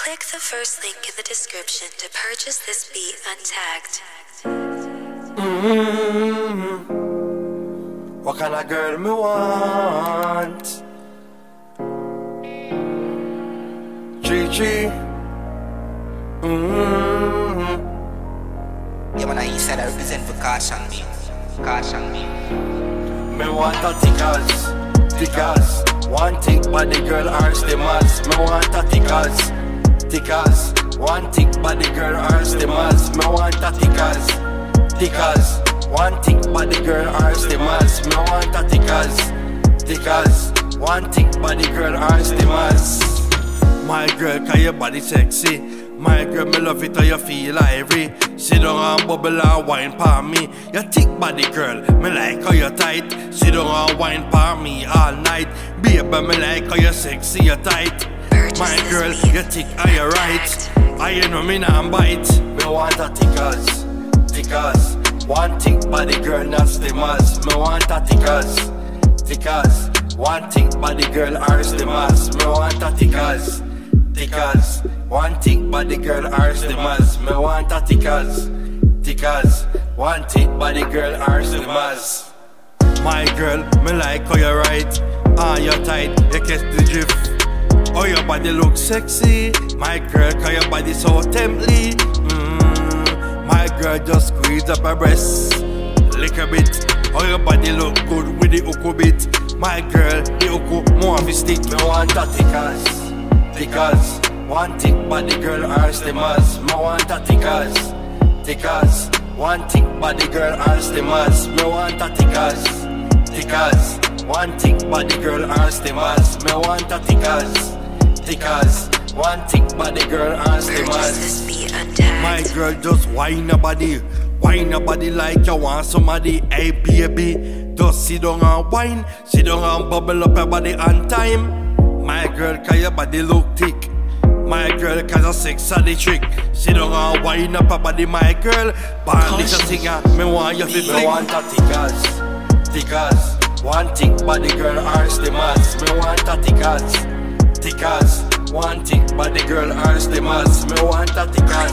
Click the first link in the description to purchase this beat untagged. What kind of girl me want? Gigi. Yeah, when I said I represent for Caution me. Caution me. Me want a tickers. One tick body girl arse the mass. Me want a tickers. One tick body girl arse the mass. Me want a tickers. One tick body girl arse the mass. Me want a tickers. One tick body girl arse the mass. My girl, cause your body sexy. My girl, me love it how you feel ivory. Sit down and bubble and wine pa me. You thick body girl, me like how you tight. Sit down and wine pa me all night. Baby, me like how you sexy, you tight. My girl, you thick and you right. I you know me nah bite. Me want a tickers. One thick body girl, nasty mass. Me want a tickers. One thick body girl, arse the mass. Me want a tickers. One thick body girl, arse the mass. Me want a tickers. One thick body girl, arse the mass. My girl, me like how you right. You tight, you catch the drift. Oh, your body look sexy. My girl, cause your body so tempting. My girl, just squeeze up her breast. Lick a bit. Oh, your body look good with the uku bit. My girl, the uku more of a stick. Me want a tickers. One thick body girl, arse the mass. Me want a tickers. One thick body girl, arse the mass. Me want a tickers. One thick body girl, arse the mass. Me want a tickers. One thick body girl, arse the mass. My girl, just whine a body. Whine a body like you want somebody. Hey baby, just sit down and whine. Sit down and bubble up your body on time. My girl, cause your body look thick. My girl, cause your sex are the trick. Sit down and whine up your body, my girl. Band this a singer, me want you to flick. Me want a tickers. One thick body girl, arse the mass. Me want a tickers. One thick body girl, arse the mass. Me want a tickers.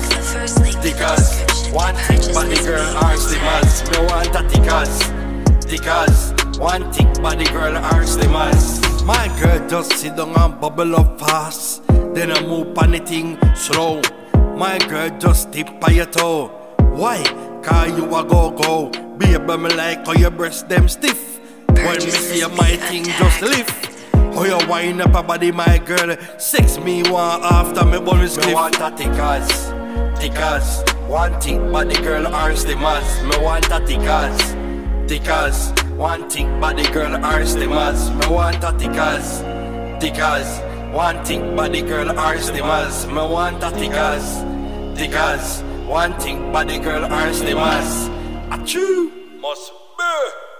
One thick body girl, arse the mass. Me want a tickers. One thick body girl, arse the mass. My girl, just sit down and bubble up fast. Then I move on the thing slow. My girl, just tip on your toe. Why? Cause you a go. Baby, me like how your breasts them stiff. When me see my thing just lift. How you wind up a body, my girl. Sex me one after me bonus cliff. Me want a tickers. One thick body girl, arse the mass. Me want a tickers. One thick body girl, arse the mass. Me want a tickers. One thick body girl, arse the mass. Me want a tickers. One thick body girl, arse the mass. Achoo! Must be.